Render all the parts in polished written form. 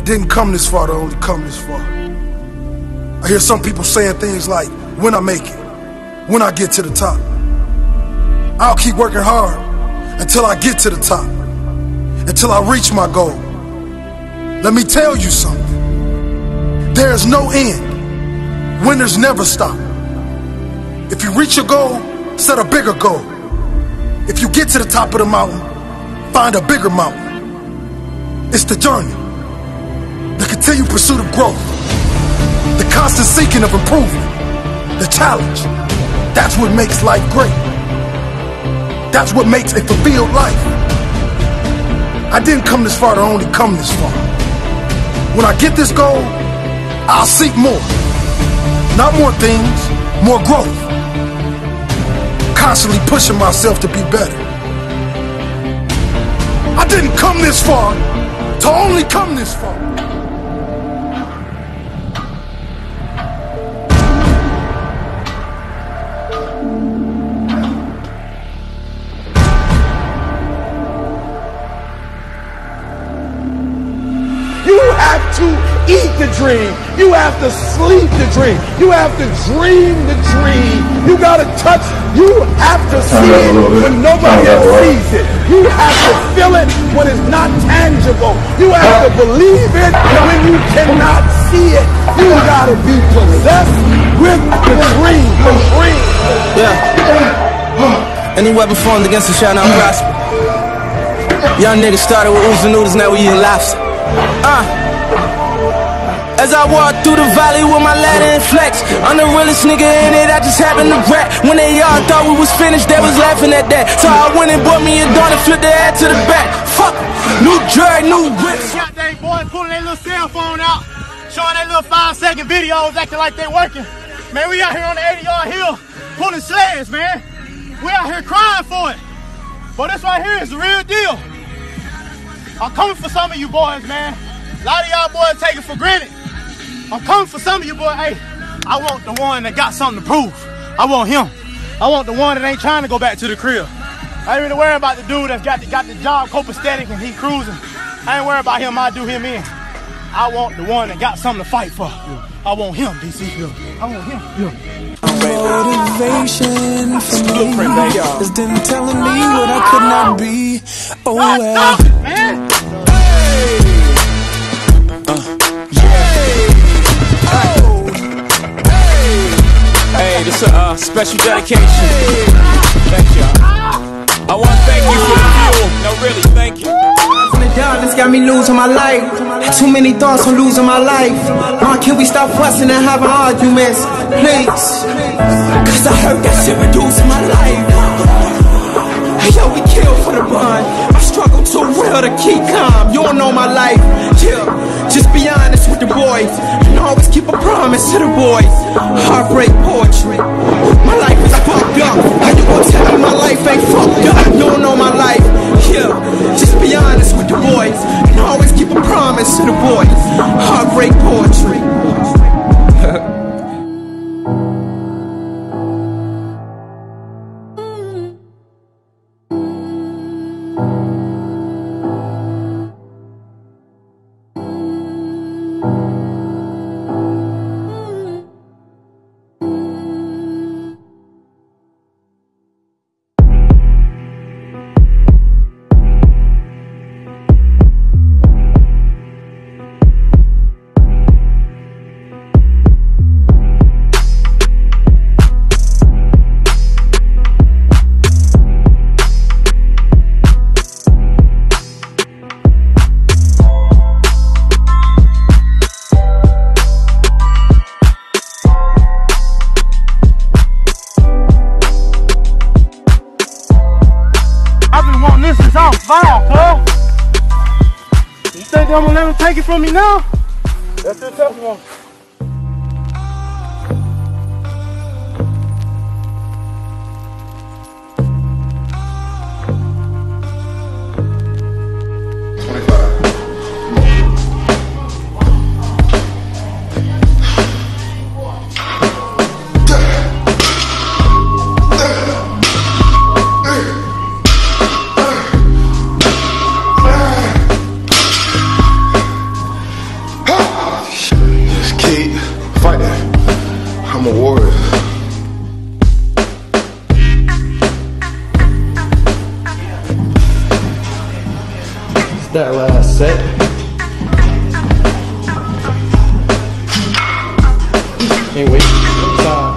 didn't come this far to only come this far. I hear some people saying things like, when I make it, when I get to the top. I'll keep working hard until I get to the top, until I reach my goal. Let me tell you something. There is no end. Winners never stop. If you reach your goal, set a bigger goal. If you get to the top of the mountain, find a bigger mountain. It's the journey, the continued pursuit of growth, the constant seeking of improvement, the challenge. That's what makes life great. That's what makes a fulfilled life. I didn't come this far to only come this far. When I get this goal, I'll seek more. Not more things, more growth. Constantly pushing myself to be better. I didn't come this far to only come this far. You have to eat the dream. You have to sleep the dream. You have to dream the dream. You gotta touch. You have to see it when nobody else sees it. You have to feel it when it's not tangible. You have to believe it when you cannot see it. You gotta be possessed with the dream. The dream. Yeah. Any weapon formed against us shall not prosper. Young niggas started with oozing noodles, now we eating lobster. As I walk through the valley with my ladder and flex, I'm the realest nigga in it, I just happened to rap. When they all thought we was finished, they was laughing at that. So I went and bought me a dawn and flipped the head to the back. Fuck, new drag, new whips. Got they boys pulling their little cell phone out, showing their little 5-second videos, acting like they working. Man, we out here on the 80-yard hill, pulling sleds, man. We out here crying for it. But this right here is the real deal. I'm coming for some of you boys, man. A lot of y'all boys take it for granted. I'm coming for some of you boys. Hey, I want the one that got something to prove. I want him. I want the one that ain't trying to go back to the crib. I ain't really worried about the dude that's got the job copacetic and he cruising. I ain't worried about him. I do him in. I want the one that got something to fight for. I want him, DC. I want him. Motivation for me is them telling me what I could not be. Oh well. Stop it, man. Hey, this is a special dedication. Thank y'all. I want to thank you for the fuel. No, really, thank you. This got me losing my life. Too many thoughts on losing my life. Why can't we stop fussing and having arguments, please? Cause I heard that shit reducing my life. Hey yo, we kill for the bun. I struggle too real to keep calm. You don't know my life. Yeah, just be honest with the boys and always keep a promise to the boys. Heartbreak poetry. My life is fucked up. How you gonna tell me my life ain't fucked up? You don't know my life. Yeah, just be honest with the boys and always keep a promise to the boys. Heartbreak poetry. I'm gonna let him take it from me now? That's the tough one. That last set. Can't wait. Time.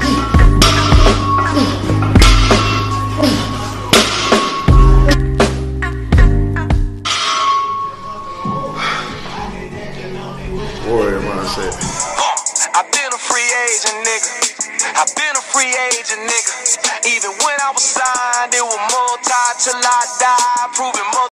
Warrior mindset. I've been a free agent, nigga. I've been a free agent, nigga. Even when I was signed, it was more tied till I die, proving more.